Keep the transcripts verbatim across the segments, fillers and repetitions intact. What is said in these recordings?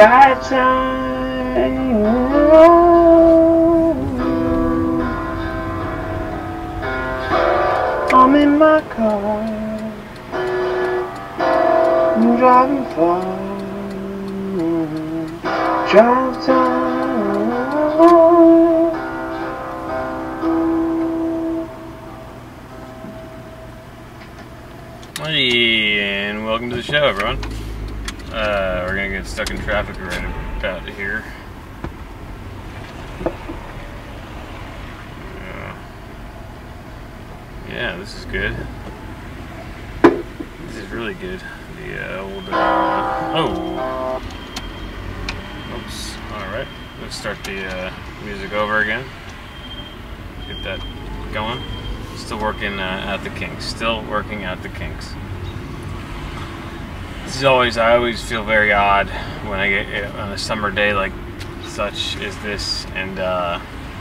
drive time. I'm in my car, I'm driving far. Drive time. Hey, and welcome to the show, everyone. Uh, we're gonna get stuck in traffic right about here. Uh, yeah, this is good. This is really good. The uh, old. Uh, oh. Oops. All right. Let's start the uh, music over again. Get that going. Still working uh, out the kinks. Still working out the kinks. This is always, I always feel very odd when I get on a summer day like such as this, and uh,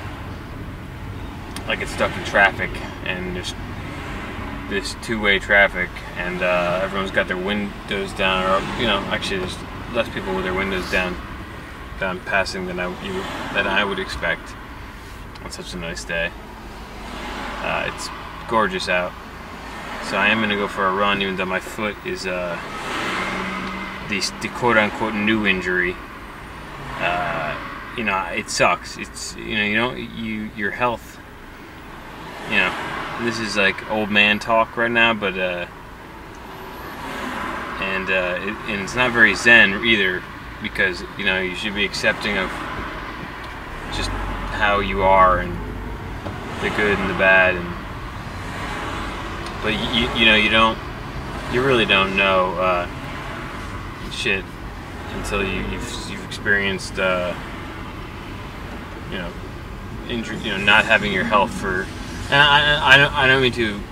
I get stuck in traffic, and there's this two-way traffic, and uh, everyone's got their windows down, or you know, actually there's less people with their windows down, down passing than I you, than I would expect on such a nice day. Uh, it's gorgeous out, so I am going to go for a run, even though my foot is uh, the, the quote-unquote new injury. Uh, you know, it sucks. It's you know, you know, you your health. You know, this is like old man talk right now, but uh, and uh, it, and it's not very zen either, because you know you should be accepting of just how you are and the good and the bad, and but you you know you don't you really don't know uh, shit until you you've, you've experienced uh, you know injury, you know not having your health for, and I I don't I don't mean to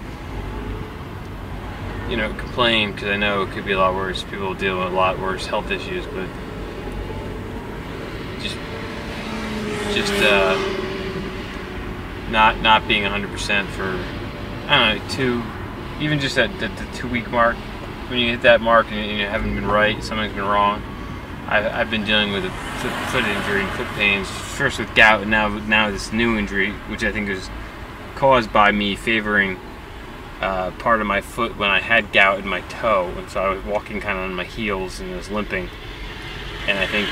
you know complain, because I know it could be a lot worse. People deal with a lot worse health issues, but just just uh. Not not being one hundred percent for, I don't know, two, even just at the, the two week mark, when you hit that mark and you haven't been right, something's been wrong. I've, I've been dealing with a foot, foot injury and foot pains, first with gout, and now, now this new injury, which I think is caused by me favoring uh, part of my foot when I had gout in my toe, and so I was walking kind of on my heels and I was limping, and I think,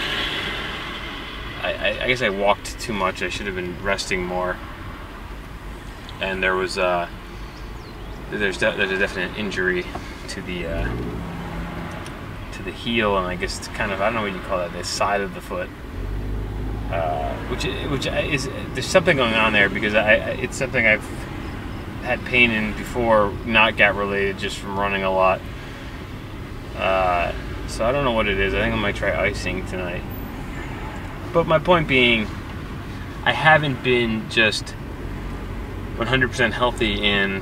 I, I guess I walked too much. I should have been resting more. And there was uh, there's de there's a definite injury to the uh, to the heel, and I guess it's kind of, I don't know what you call that, the side of the foot, uh, which which is, there's something going on there, because I it's something I've had pain in before, not gout related, just from running a lot. Uh, so I don't know what it is. I think I might try icing tonight. But my point being, I haven't been just one hundred percent healthy in,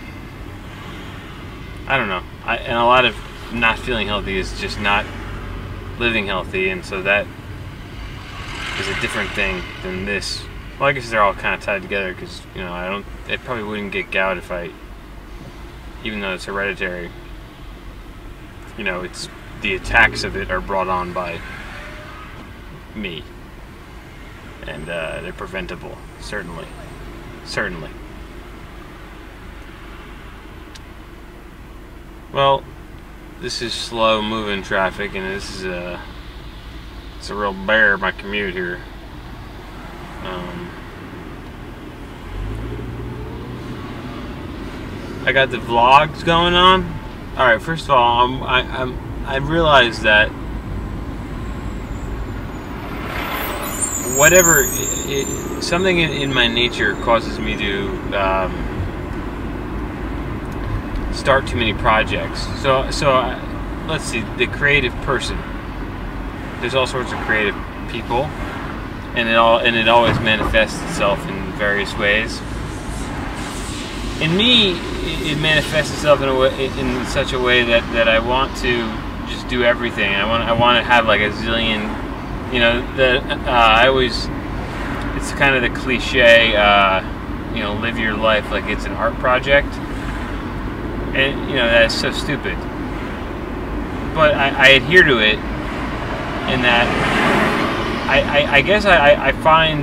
I don't know, I, and a lot of not feeling healthy is just not living healthy, and so that is a different thing than this. Well, I guess they're all kind of tied together, because, you know, I don't, I probably wouldn't get gout if I, even though it's hereditary, you know, it's, the attacks of it are brought on by me, and uh, they're preventable, certainly. Certainly. Well, this is slow moving traffic, and this is a it's a real bear, my commute here. Um, I got the vlogs going on. All right, first of all, I'm, I I'm I realize that whatever, it, it, something in, in my nature causes me to um, start too many projects. So, so uh, let's see, the creative person. There's all sorts of creative people, and it all and it always manifests itself in various ways. In me, it manifests itself in a way, in such a way that that I want to just do everything. I want I want to have like a zillion. You know, the, uh, I always, it's kind of the cliche, uh, you know, live your life like it's an art project. And, you know, that's so stupid. But I, I adhere to it in that I, I, I guess I, I find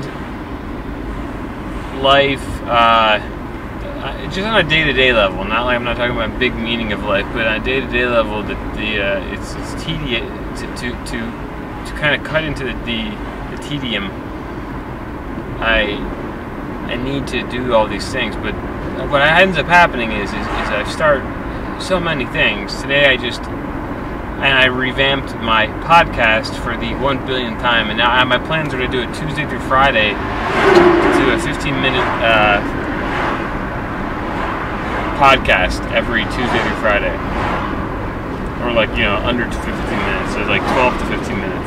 life uh, just on a day-to-day level. Not like I'm not talking about big meaning of life, but on a day-to-day level, that the uh, it's it's tedious to to to, to kind of cut into the, the the tedium. I I need to do all these things, but what ends up happening is is, is I start so many things. Today I just and I revamped my podcast for the one billionth time, and now my plans are to do it Tuesday through Friday, to do a fifteen minute uh, podcast every Tuesday through Friday, or like, you know, under fifteen minutes, so like twelve to fifteen minutes.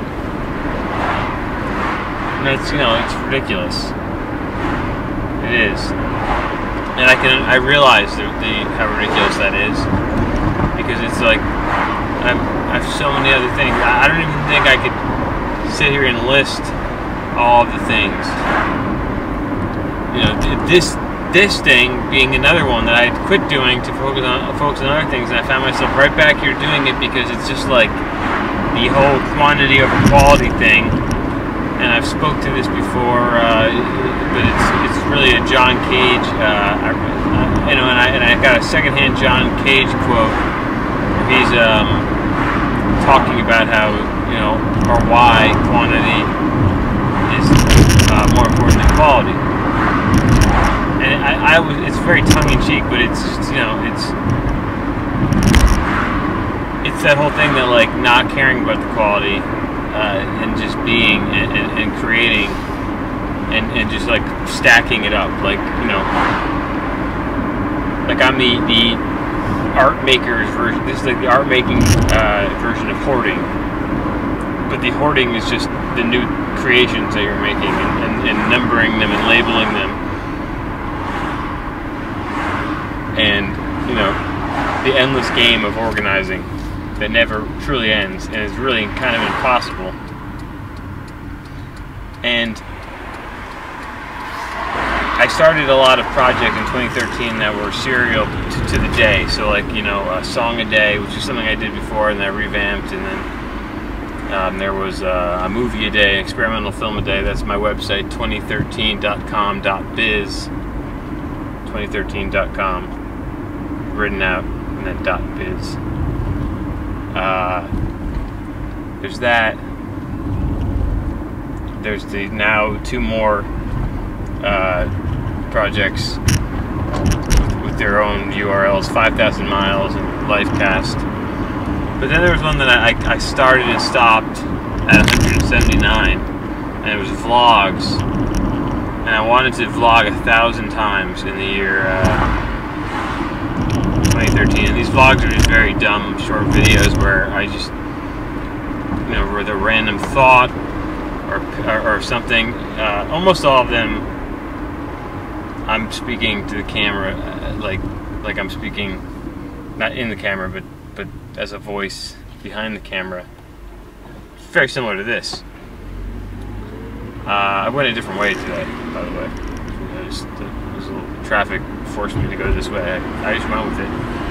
And it's, you know, it's ridiculous. It is, and I can I realize the, the how ridiculous that is, because it's like I'm, I have so many other things. I don't even think I could sit here and list all of the things. You know, this this thing being another one that I quit doing to focus on focus on other things, and I found myself right back here doing it because it's just like the whole quantity over quality thing. And I've spoke to this before, uh, but it's it's really a John Cage, uh, I, you know, and I and I got a secondhand John Cage quote. Where he's um, talking about how, you know, or why quantity is uh, more important than quality. And I, I was it's very tongue in cheek, but it's just, you know, it's it's that whole thing that, like, not caring about the quality. Uh, and just being and, and, and creating and, and just like stacking it up, like, you know, like I'm the, the art maker's version. This is like the art making uh, version of hoarding, but the hoarding is just the new creations that you're making, and, and, and numbering them and labeling them, and, you know, the endless game of organizing that never truly ends, and is really kind of impossible. And I started a lot of projects in twenty thirteen that were serial to, to the day. So, like, you know, a song a day, which is something I did before, and I revamped. And then um, there was uh, a movie a day, experimental film a day. That's my website, twenty thirteen dot com dot biz. twenty thirteen dot com, written out, and then .biz. Uh, there's that. There's the now two more uh, projects with, with their own U R Ls, five thousand miles and Lifecast. But then there was one that I, I started and stopped at one hundred seventy-nine, and it was vlogs. And I wanted to vlog a thousand times in the year uh, twenty thirteen, and these vlogs are just very dumb, short videos where I just, you know, with a random thought or or, or something. Uh, almost all of them, I'm speaking to the camera, uh, like like I'm speaking, not in the camera, but but as a voice behind the camera. It's very similar to this. Uh, I went a different way today, by the way. I just, uh, there was a little traffic forced me to go this way. I, I just went with it.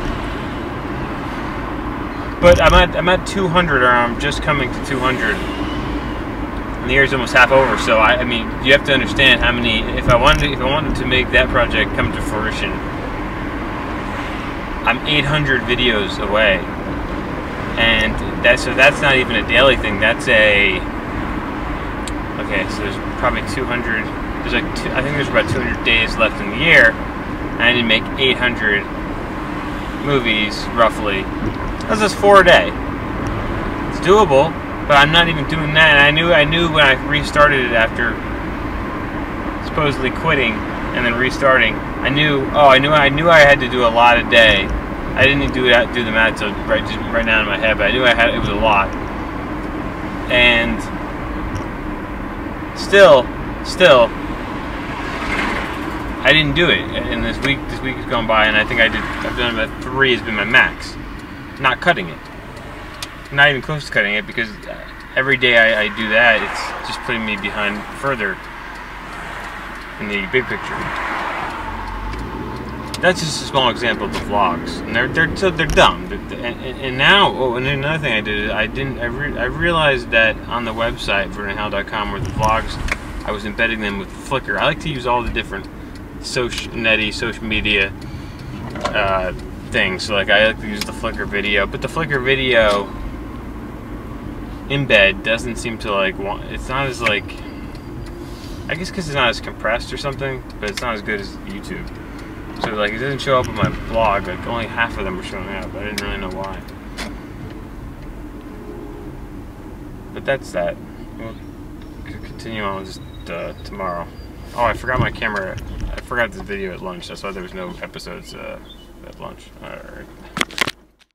But I'm at I'm at two hundred, or I'm just coming to two hundred. And the year's almost half over. So I, I mean, you have to understand how many. If I wanted, to, if I wanted to make that project come to fruition, I'm eight hundred videos away, and that's so that's not even a daily thing. That's a okay. So there's probably two hundred. There's like two, I think there's about two hundred days left in the year, and I need to make eight hundred movies roughly. That's just four a day. It's doable, but I'm not even doing that. And I knew I knew when I restarted it after supposedly quitting and then restarting. I knew oh I knew I knew I had to do a lot a day. I didn't do that do the math so right just right now in my head, but I knew I had it was a lot. And still, still. I didn't do it, and this week this week has gone by, and I think I did. I've done about three has been my max. Not cutting it, not even close to cutting it, because every day I, I do that, it's just putting me behind further in the big picture. that's just a small example of the vlogs, and they're they're so they're dumb. They're, and, and now, oh, and another thing I did, I didn't, I, re, I realized that on the website vernon howell dot com, where the vlogs, I was embedding them with Flickr. I like to use all the different social, netty, social media uh, things. So like I like to use the Flickr video, but the Flickr video embed doesn't seem to like want. It's not as like, I guess because it's not as compressed or something, but it's not as good as YouTube. So like it doesn't show up on my blog. Like only half of them were showing up. I didn't really know why. But that's that. We'll continue on just uh, tomorrow. Oh, I forgot my camera. I forgot this video at lunch. That's why there was no episodes uh, at lunch. All right.